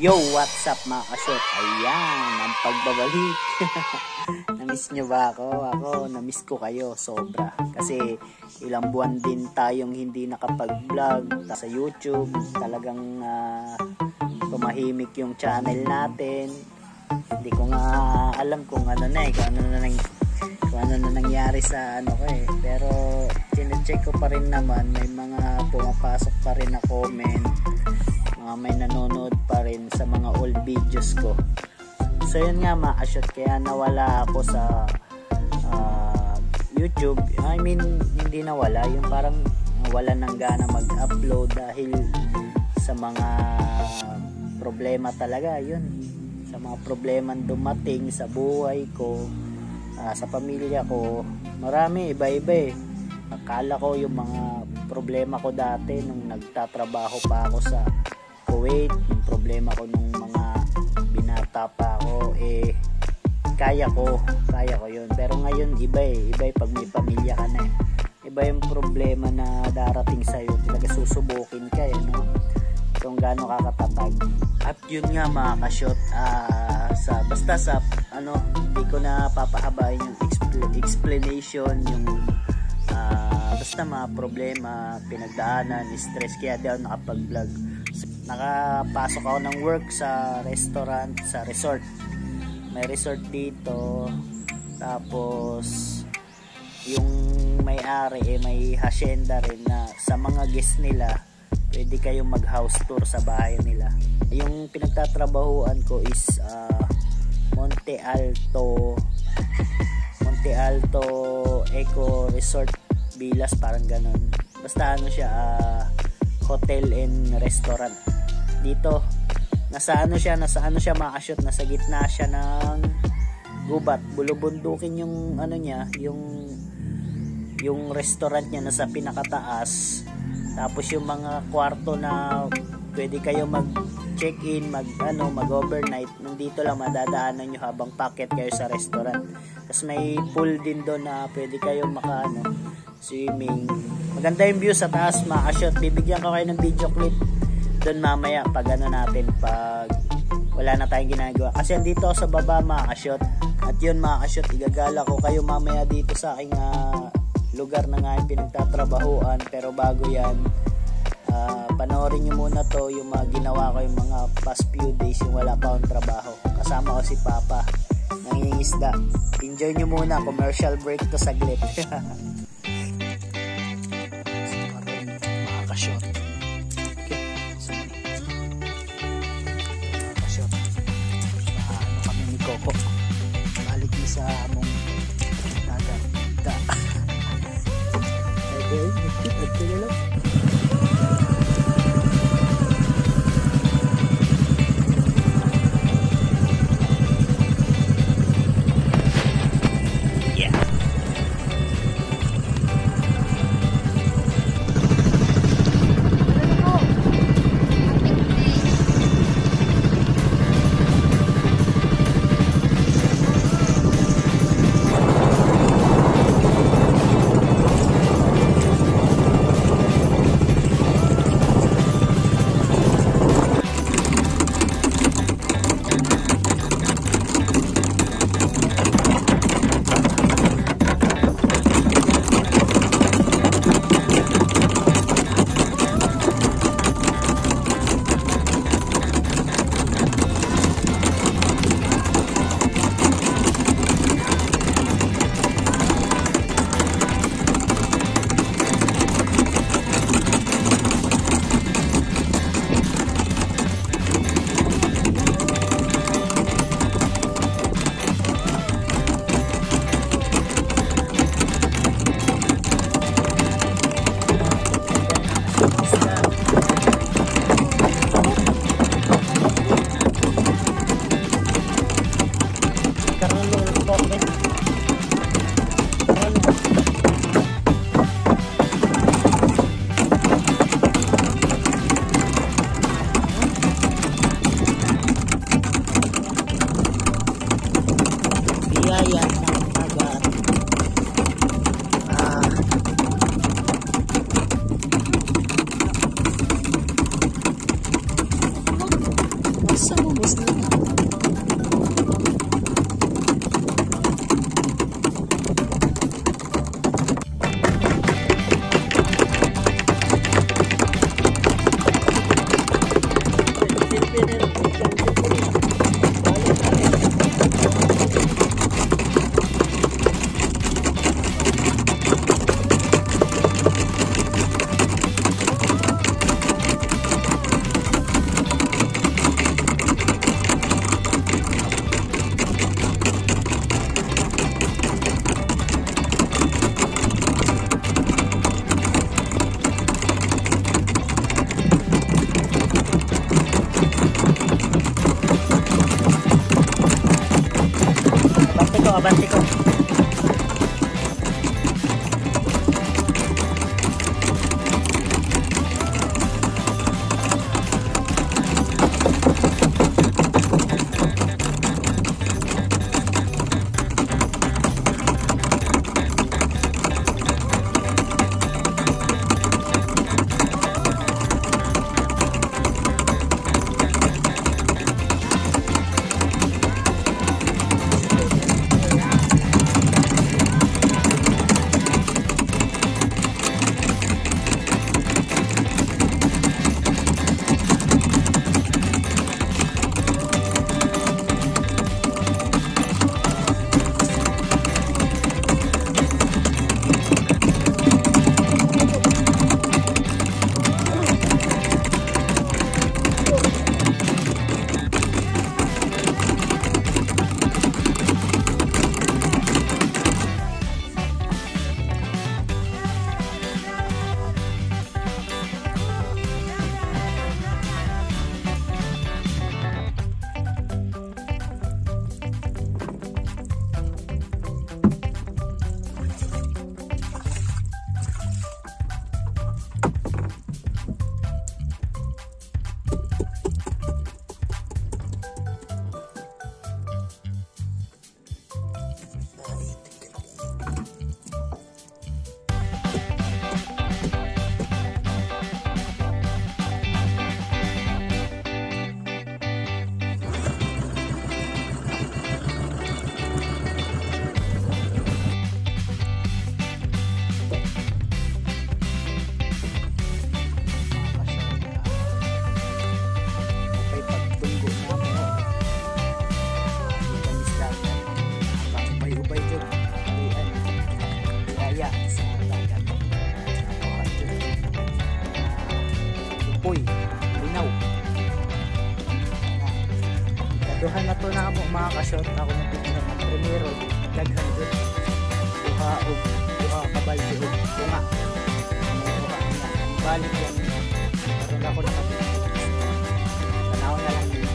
Yo, what's up mga ka-short? Ayan, ang pagbabalik. Namiss nyo ba ako? Ako, namiss ko kayo sobra. Kasi ilang buwan din tayong hindi nakapag-vlog sa YouTube. Talagang tumahimik yung channel natin. Hindi ko nga alam kung ano na kung ano na nangyari sa ano ko eh. Pero chinecheck ko pa rin naman. May mga pumapasok pa rin na comment. May nanonood pa rin sa mga old videos ko. So yun nga mga ka-short, kaya nawala ako sa YouTube. I mean, hindi nawala, yung parang wala nang gana mag-upload dahil sa mga problema talaga. Yun, sa mga problema dumating sa buhay ko, sa pamilya ko. Marami, iba-iba eh. Akala ko yung mga problema ko dati nung nagtatrabaho pa ako sa Kuwait, yung problema ko nung mga binata pa ako, kaya ko yun. Pero ngayon iba pag may pamilya ka na iba yung problema na darating sa'yo. Talaga susubukin ka no? Kung gaano kakatatag. At yun nga mga ka-short, basta sa hindi ko na papahabain yung explanation, yung basta mga problema, pinagdaanan, stress, kaya di ako nakapag-vlog. Nakapasok ako ng work sa restaurant, sa resort. May resort dito. Tapos yung may-ari may hacienda rin na sa mga guests nila pwede kayong mag house tour sa bahay nila. Yung pinagtatrabahuan ko is Monte Alto Eco Resort Villas, parang ganun. Basta siya, hotel and restaurant. Dito nasa ano siya mga ka-short, nasa gitna siya ng gubat. Bulubundukin yung niya, yung restaurant niya nasa pinakataas. Tapos yung mga kwarto na pwede kayo mag-check-in, mag-overnight, nandito lang madadaanan nyo habang packet kayo sa restaurant. Tapos may pool din doon na pwede kayo swimming. Maganda yung view sa taas mga ka-short. Bibigyan ko kayo ng video clip doon mamaya pag pag wala na tayong ginagawa. Kasi andito ako sa baba mga ka-short. At yun mga ka-short, igagala ko kayo mamaya dito sa aking lugar na nga yung pinagtatrabahuan. Pero bago yan, panoorin nyo muna to, yung mga ginawa ko yung mga past few days, yung wala pa akong trabaho. Kasama ko si Papa, nangingisda. Enjoy nyo muna, commercial break to saglit. Mga ka-short. Koko balik niyo sa among naganda. Okay, nagkita lang. mo mga ka-short ako na picture ng primero daghan doon buha kabalde o bunga buha niya balik yan karoon ako nakapicture tanaw na lang yun.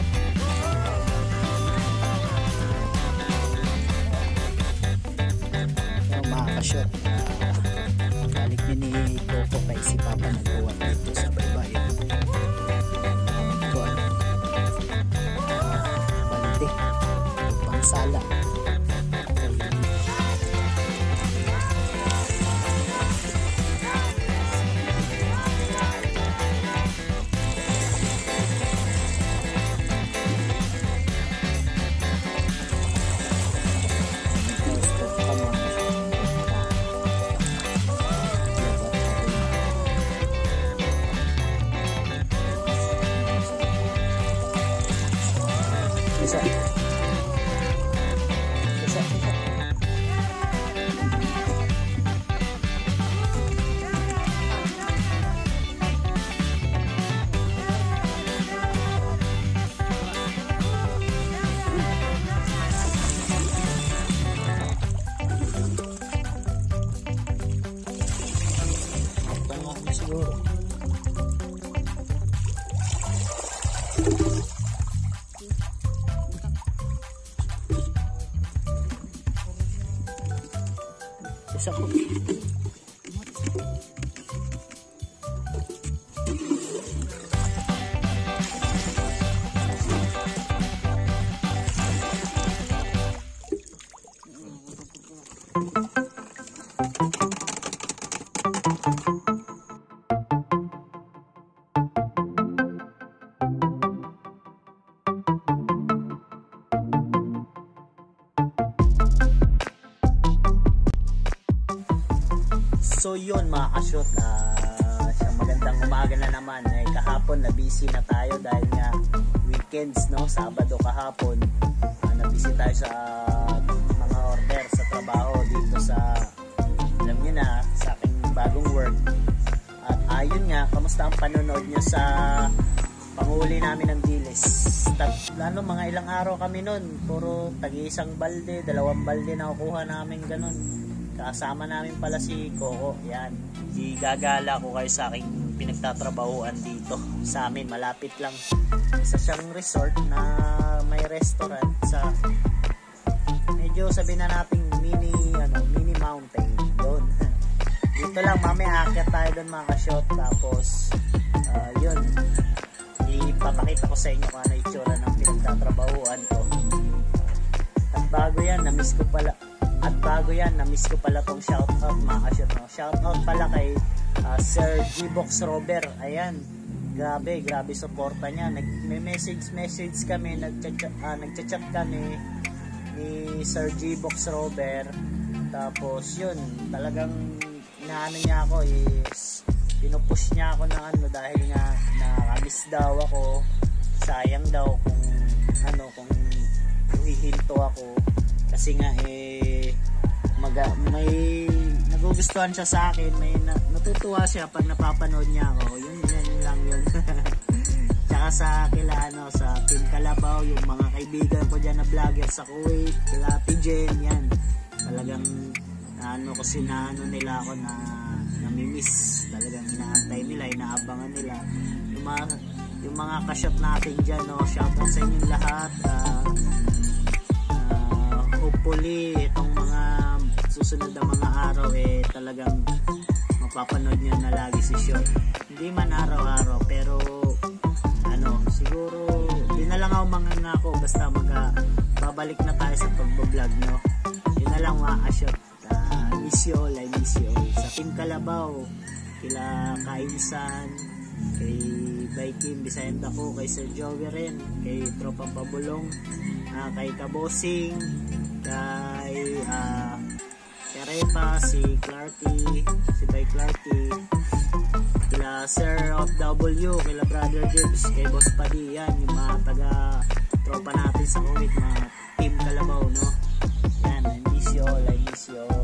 So mga ka-short balik din ni Coco kay si Papa nagkuha dito sa baybayin sala. Isa. Siguro. Isa po. So yun mga ka-shot, sa magandang umaga na naman ay kahapon na busy na tayo dahil nga weekends, no, Sabado kahapon na busy tayo sa mga order sa trabaho dito sa alam niyo na sa aking bagong work. At ayun nga, kamusta ang panonood nyo sa panghuli namin ng dilis? Lalo mga ilang araw kami nun, puro tag-isang balde, 2 balde na kukuha namin ganun. Kasama namin pala si Coco. Yan. Igagala ko kayo sa aking pinagtatrabahuan dito sa amin. Malapit lang. Isa siyang resort na may restaurant sa medyo sabihin na natin mini mountain doon. Dito lang mamaya aakyat tayo doon mga ka-shot. Tapos yun. Ipapakita ko sa inyo kung ano itsura ng pinagtatrabahuan ko. At bago yan, na-miss ko pala tong shoutout mga ka-shot, no? Shoutout pala kay Sir G-Box Robber. Ayan, grabe suporta niya. Nag-message kami, nagchat kami ni Sir G-Box Robber. Tapos yun, talagang inaano niya ako, pinupush niya ako ng dahil nga nakamiss daw ako. Sayang daw kung hihinto ako kasi nga may nagugustuhan siya sa akin, may natutuwa siya pag napapanood niya ako. Yun lang yun. Tsaka sa sa Team Kalabaw, yung mga kaibigan ko dyan na vlogger sa Kuwait, kila Ate Jen, yan. Talagang kasi nila ako na namimiss. Talagang inaantay nila, inaabangan nila. Yung mga ka-shot natin dyan, no? Shoutout sa inyong lahat. Hopefully itong mga susunod na mga araw talagang mapapanood nyo na lagi si Short. Hindi man araw-araw pero siguro di na lang ako mangangako basta babalik na tayo sa pagbablog, no? Yun na lang mga ka-shot. Miss you all, I miss you all. Sa Team Kalabaw, kila Kainsan, kay Viking Bisayan Dako, kay Sir Joey rin, kay Tropang Pabulong, kay Kabosing, kay Repa, si Clarky, si Bay Clarky, kila Sir of W, kila Brother James, kay Boss Padi, yan yung mga taga tropa natin sa Kuwait, mga Team Kalabaw, no? Yan, I miss you all, I miss you all.